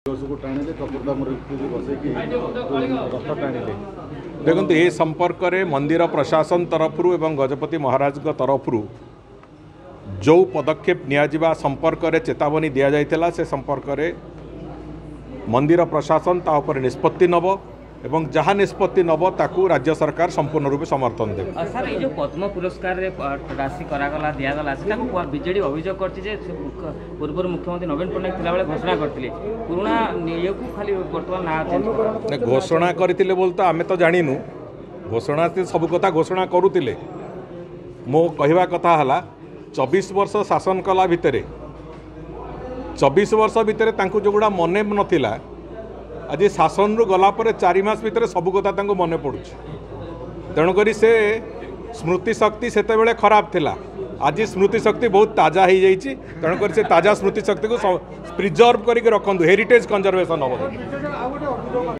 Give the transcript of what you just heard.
देखो ये संपर्क में मंदिर प्रशासन तरफ एवं गजपति महाराज तरफ जो पदक्षेप नियाजिबा संपर्क में चेतावनी दि जाइथिला से संपर्क में मंदिर प्रशासन ता ऊपर निष्पत्ति नब एवं जहाँ निष्पत्ति नब ताकू राज्य सरकार संपूर्ण रूप समर्थन दे। सर ये जो पद्म पुरस्कार राशि करागला दिगला बीजेडी अभियोग कर पूर्व मुख्यमंत्री नवीन पट्टनायक थिला बेले घोषणा करते पुराना ये खाली बर्तमान ना घोषणा करते बोल तो आम तो जाणीनु घोषणा सब कथा घोषणा करुले मो कहवा कथा है 24 वर्ष शासन कला भितर 24 वर्ष भितर जोगुड़ा मन नथिला आज शासन रु गला पर 4 मास भितर सब कथा मन पड़ू तेणुक से स्मृति शक्ति सेते बेले खराब थिला आज स्मृति शक्ति बहुत ताजा हो जाइए तेणुक से ताजा स्मृति शक्ति को प्रिजर्व करके रखु हेरिटेज कंजर्वेशन हम।